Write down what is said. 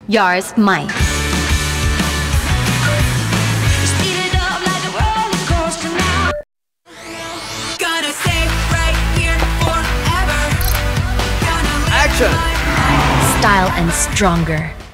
Yours, Mike. Speed it up like a roller coaster now. Gonna stay right here forever. Action! Style and stronger.